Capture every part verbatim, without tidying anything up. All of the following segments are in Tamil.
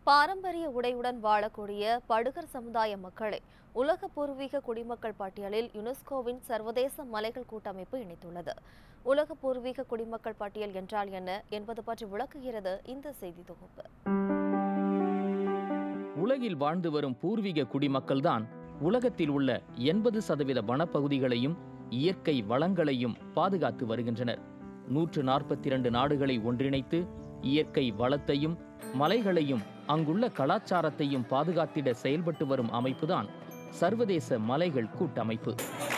பாரம்பரிய உடையுடன் வாழக்கூடிய படுகர் சமுதாய மக்களை உலக பூர்வீக குடிமக்கள் பட்டியலில் யுனெஸ்கோவின் சர்வதேச மலைகள் கூட்டமைப்பு இணைத்துள்ளது. உலக பூர்வீக குடிமக்கள் பட்டியல் என்றால் என்ன என்பது பற்றி விளக்குகிறது இந்த செய்தி தொகுப்பு. உலகில் வாழ்ந்து வரும் பூர்வீக குடிமக்கள்தான் உலகத்தில் உள்ள எண்பது சதவீத வனப்பகுதிகளையும் இயற்கை வளங்களையும் பாதுகாத்து வருகின்றனர். நூற்று நாற்பத்தி இரண்டு நாடுகளை ஒன்றிணைத்து இயற்கை வளத்தையும் மலைகளையும் அங்குள்ள கலாச்சாரத்தையும் பாதுகாத்திட செயல்பட்டு வரும் அமைப்புதான் சர்வதேச மலைகள் கூட்டமைப்பு.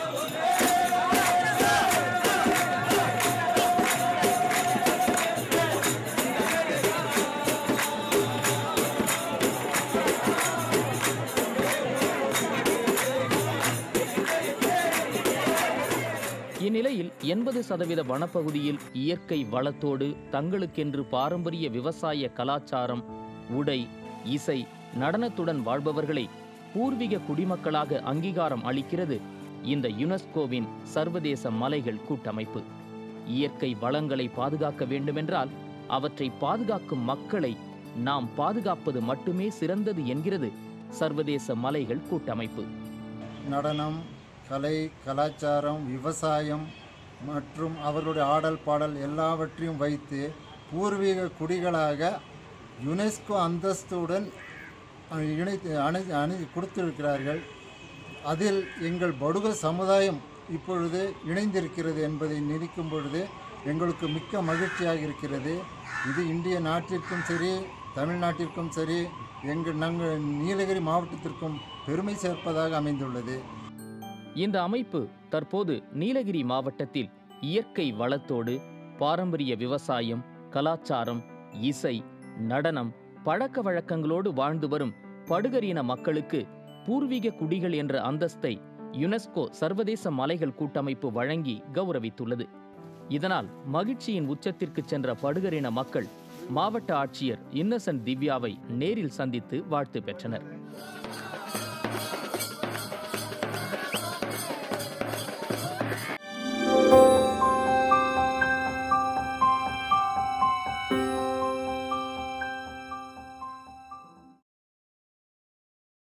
இந்நிலையில் எண்பது சதவீத வனப்பகுதியில் இயற்கை வளத்தோடு தங்களுக்கென்று பாரம்பரிய விவசாய கலாச்சாரம், உடை, இசை, நடனத்துடன் வாழ்பவர்களை பூர்வீக குடிமக்களாக அங்கீகாரம் அளிக்கிறது இந்த யுனெஸ்கோவின் சர்வதேச மலைகள் கூட்டமைப்பு. இயற்கை வளங்களை பாதுகாக்க வேண்டுமென்றால் அவற்றை பாதுகாக்கும் மக்களை நாம் பாதுகாப்பது மட்டுமே சிறந்தது என்கிறது சர்வதேச மலைகள் கூட்டமைப்பு. நடனம், கலை, கலாச்சாரம், விவசாயம் மற்றும் அவர்களுடைய ஆடல் பாடல் எல்லாவற்றையும் வைத்து பூர்வீக குடிகளாக யுனெஸ்கோ அந்தஸ்துடன் இணைத்து அணை அணி கொடுத்திருக்கிறார்கள். அதில் எங்கள் படுகர் சமுதாயம் இப்பொழுது இணைந்திருக்கிறது என்பதை நினைக்கும் பொழுது எங்களுக்கு மிக்க மகிழ்ச்சியாக இருக்கிறது. இது இந்திய நாட்டிற்கும் சரி, தமிழ்நாட்டிற்கும் சரி, எங்கள் நாங்கள் நீலகிரி மாவட்டத்திற்கும் பெருமை சேர்ப்பதாக அமைந்துள்ளது. இந்த அமைப்பு தற்போது நீலகிரி மாவட்டத்தில் இயற்கை வளத்தோடு பாரம்பரிய விவசாயம், கலாச்சாரம், இசை, நடனம், பழக்க வழக்கங்களோடு வாழ்ந்து வரும் படுகரின மக்களுக்கு பூர்வீக குடிகள் என்ற அந்தஸ்தை யுனெஸ்கோ சர்வதேச மலைகள் கூட்டமைப்பு வழங்கி கௌரவித்துள்ளது. இதனால் மகிழ்ச்சியின் உச்சத்திற்கு சென்ற படுகரின மக்கள் மாவட்ட ஆட்சியர் இன்னசென்ட் திவ்யாவை நேரில் சந்தித்து வாழ்த்து பெற்றனர்.